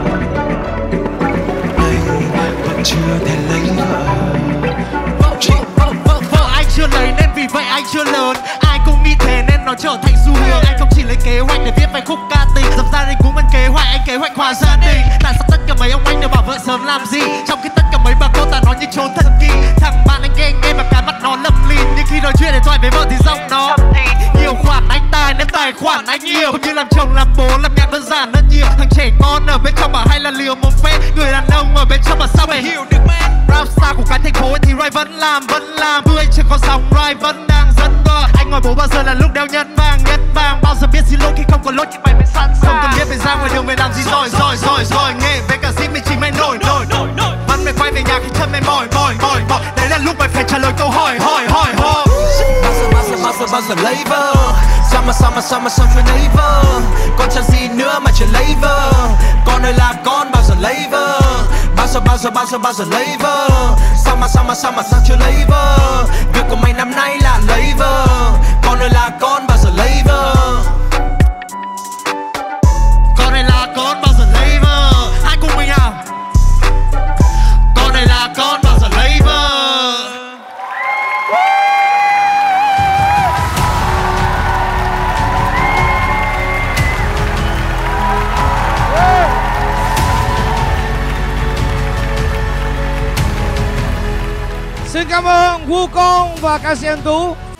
Anh vẫn chưa thể lấy vợ. Vợ, vợ, vợ anh chưa lấy nên vì vậy anh chưa lớn. Ai cũng nghĩ thế nên nó trở thành xu hướng. Anh không chỉ lấy kế hoạch để viết vài khúc ca tình. Dập gia đình cũng vẫn kế hoạch, anh kế hoạch hòa gia đình. Tại sao tất cả mấy ông anh đều bảo vợ sớm làm gì, trong khi tất cả mấy bà cô ta nói như trốn thần kỳ. Thằng bạn anh ghen nghe mà cái mặt nó lầm lìn. Nhưng khi nói chuyện điện thoại với vợ thì giọng nó nhiều khoản anh tài nên tài khoản anh nhiều. Cũng như làm chồng làm bố làm nhạc đơn giản hơn nhiều. Thằng trẻ con ở bên trong bảo hay là liều một phép. Người đàn ông ở bên trong bảo sao mày hiểu được man. Rapstar của cái thành phố thì Rai vẫn làm vẫn làm. Tươi chưa có sóng Rai vẫn đang dẫn đo. Anh hỏi bố bao giờ là lúc đeo nhẫn vàng nhẫn vàng. Bao giờ biết xin lỗi khi không có lỗi thì mày mới sẵn Không cần biết phải ra ngoài đường mày làm gì rồi rồi rồi rồi. Nghe về cả zip mày chỉ mày nổi nổi nổi nổi. Bắt mày quay về nhà khi thân mày mỏi mỏi mỏi mỏi. Đấy là lúc mày phải trả lời câu hỏi hỏi hỏi hỏi. Bao giờ bao giờ bao giờ bao giờ lấy vợ. Sao mà sao mà sao mà sao chưa lấy vợ. Con chẳng gì nữa mà chưa lấy vợ. Con ơi là con bao giờ lấy vợ. Bao giờ bao giờ bao giờ bao giờ lấy vợ. Sao mà sao mà sao mà sao chưa lấy vợ. Việc của mày năm nay là lấy vợ. Con ơi là con bao giờ lấy vợ. Con ơi là con bao giờ lấy vợ. Ai cùng mình nào. Con ơi là con bao giờ lấy vợ. Xin cảm ơn Wukong và ca sĩ Anh Tú.